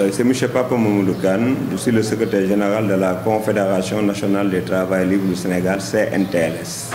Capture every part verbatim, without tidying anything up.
Euh, C'est M. Papa Mamoudou Kane, je suis le secrétaire général de la Confédération nationale des travailleurs libres du Sénégal, C N T L S.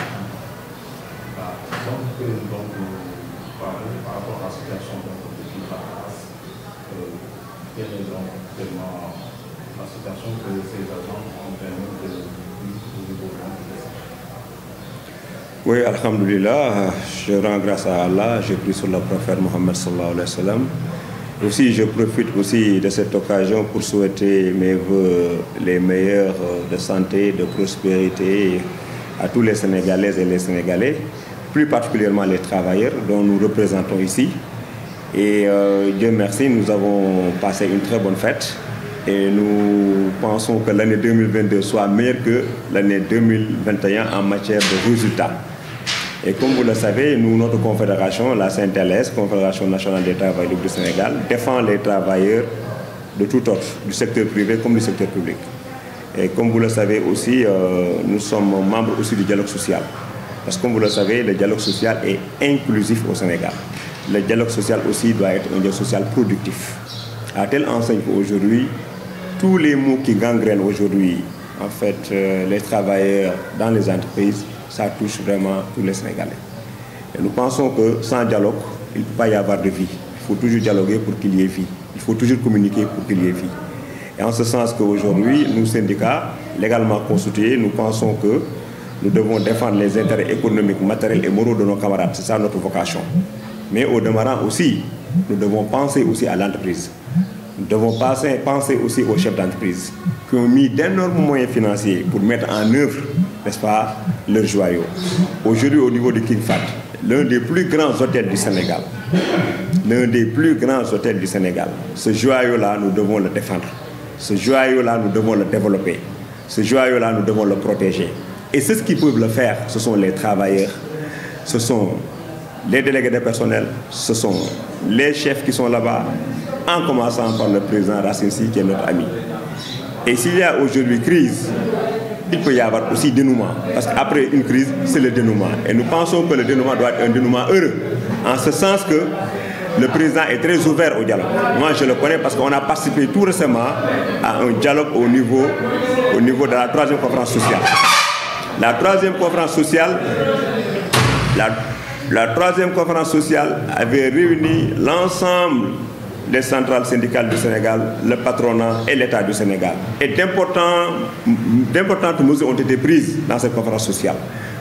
Oui, alhamdoulilah, je rends grâce à Allah, j'ai pris sur le prophète Mohammed sallallahu alayhi wa sallam. Aussi, je profite aussi de cette occasion pour souhaiter mes vœux les meilleurs de santé, de prospérité à tous les Sénégalaises et les Sénégalais, plus particulièrement les travailleurs dont nous représentons ici. Et euh, Dieu merci, nous avons passé une très bonne fête et nous pensons que l'année deux mille vingt-deux soit meilleure que l'année deux mille vingt et un en matière de résultats. Et comme vous le savez, nous, notre confédération, la C N T L S, Confédération nationale des travailleurs libres du Sénégal, défend les travailleurs de tout ordre, du secteur privé comme du secteur public. Et comme vous le savez aussi, euh, nous sommes membres aussi du dialogue social. Parce que comme vous le savez, le dialogue social est inclusif au Sénégal. Le dialogue social aussi doit être un dialogue social productif. À telle enseigne qu'aujourd'hui, tous les maux qui gangrènent aujourd'hui, en fait, euh, les travailleurs dans les entreprises, ça touche vraiment tous les Sénégalais. Et nous pensons que sans dialogue, il ne peut pas y avoir de vie. Il faut toujours dialoguer pour qu'il y ait vie. Il faut toujours communiquer pour qu'il y ait vie. Et en ce sens qu'aujourd'hui, nous, syndicats, légalement constitués, nous pensons que nous devons défendre les intérêts économiques, matériels et moraux de nos camarades. C'est ça notre vocation. Mais au demeurant aussi, nous devons penser aussi à l'entreprise. Nous devons penser, penser aussi aux chefs d'entreprise qui ont mis d'énormes moyens financiers pour mettre en œuvre, n'est-ce pas, leurs joyaux. Aujourd'hui, au niveau de King Fahd, l'un des plus grands hôtels du Sénégal, l'un des plus grands hôtels du Sénégal, ce joyau-là, nous devons le défendre. Ce joyau-là, nous devons le développer. Ce joyau-là, nous devons le protéger. Et ceux qui peuvent le faire, ce sont les travailleurs, ce sont les délégués de personnel, ce sont les chefs qui sont là-bas, en commençant par le président Racine Sy, qui est notre ami. Et s'il y a aujourd'hui crise, il peut y avoir aussi dénouement. Parce qu'après une crise, c'est le dénouement. Et nous pensons que le dénouement doit être un dénouement heureux. En ce sens que le président est très ouvert au dialogue. Moi, je le connais parce qu'on a participé tout récemment à un dialogue au niveau, au niveau de la troisième conférence sociale. La troisième conférence sociale, la, la troisième conférence sociale avait réuni l'ensemble des centrales syndicales du Sénégal, le patronat et l'État du Sénégal. Et d'importantes mesures ont été prises dans cette conférence sociale.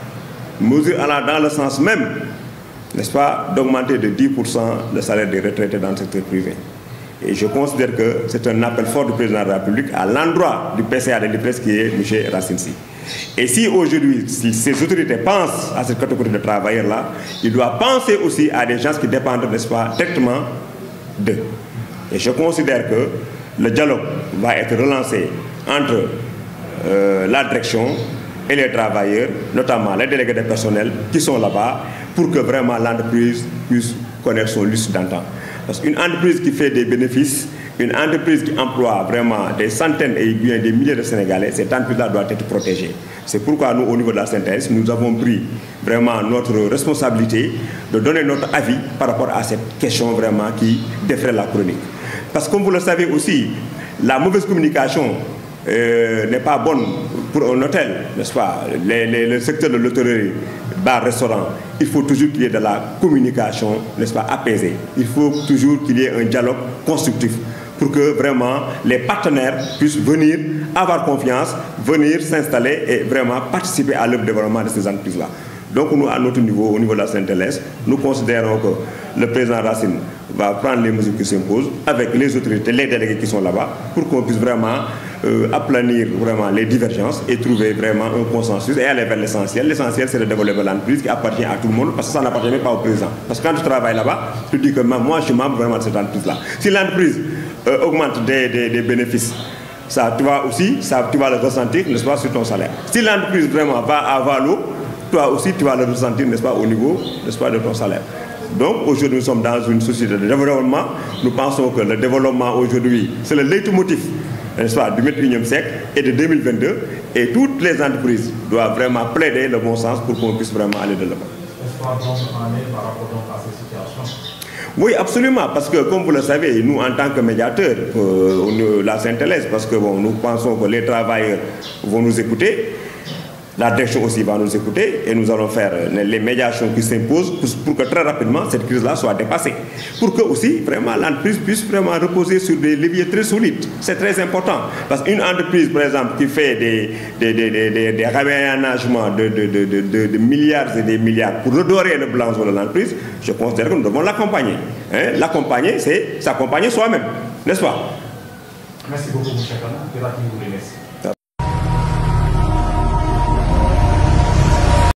Mesures allant dans le sens même, n'est-ce pas, d'augmenter de dix pour cent le salaire des retraités dans le secteur privé. Et je considère que c'est un appel fort du président de la République à l'endroit du P C A de l'I P R E S qui est M. Racine Sy. Et si aujourd'hui, si ces autorités pensent à cette catégorie de travailleurs-là, ils doivent penser aussi à des gens qui dépendent, n'est-ce pas, directement d'eux. Et je considère que le dialogue va être relancé entre euh, la direction et les travailleurs, notamment les délégués de personnel qui sont là-bas, pour que vraiment l'entreprise puisse connaître son lustre d'antan. Parce qu'une entreprise qui fait des bénéfices, une entreprise qui emploie vraiment des centaines et bien des milliers de Sénégalais, cette entreprise-là doit être protégée. C'est pourquoi nous, au niveau de la synthèse, nous avons pris vraiment notre responsabilité de donner notre avis par rapport à cette question vraiment qui défraie la chronique. Parce que comme vous le savez aussi, la mauvaise communication euh, n'est pas bonne pour un hôtel, n'est-ce pas? les, les, Le secteur de l'hôtellerie, bar, restaurant, il faut toujours qu'il y ait de la communication, n'est-ce pas, apaisée. Il faut toujours qu'il y ait un dialogue constructif pour que vraiment les partenaires puissent venir avoir confiance, venir s'installer et vraiment participer à l'œuvre de développement de ces entreprises-là. Donc nous, à notre niveau, au niveau de la C N T L S, nous considérons que le président Racine va prendre les mesures qui s'imposent avec les autorités, les délégués qui sont là-bas, pour qu'on puisse vraiment euh, aplanir vraiment les divergences et trouver vraiment un consensus et aller vers l'essentiel. L'essentiel, c'est le développement de l'entreprise qui appartient à tout le monde, parce que ça n'appartient même pas au président. Parce que quand tu travailles là-bas, tu dis que moi, je suis membre vraiment de cette entreprise-là. Si l'entreprise euh, augmente des, des, des bénéfices, ça, tu vas aussi, ça, tu vas le ressentir, n'est-ce pas, sur ton salaire. Si l'entreprise vraiment va avoir l'eau, toi aussi, tu vas le ressentir, n'est-ce pas, au niveau, n'est-ce pas, de ton salaire. Donc, aujourd'hui, nous sommes dans une société de développement. Nous pensons que le développement, aujourd'hui, c'est le leitmotiv, n'est-ce pas, du vingt et unième siècle et de deux mille vingt-deux. Et toutes les entreprises doivent vraiment plaider le bon sens pour qu'on puisse vraiment aller de l'avant. Est-ce qu'on va donc en aller par rapport à cette situation? Oui, absolument, parce que comme vous le savez, nous en tant que médiateurs, euh, la Sainte-Thérèse, parce que bon, nous pensons que les travailleurs vont nous écouter, la direction aussi va nous écouter et nous allons faire les médiations qui s'imposent pour, pour que très rapidement cette crise-là soit dépassée. Pour que aussi vraiment l'entreprise puisse vraiment reposer sur des leviers très solides. C'est très important. Parce qu'une entreprise, par exemple, qui fait des, des, des, des, des, des réaménagements de, de, de, de, de, de milliards et des milliards pour redorer le blason de l'entreprise, je considère que nous devons l'accompagner. Hein? L'accompagner, c'est s'accompagner soi-même. N'est-ce pas? Merci beaucoup, M. Kama.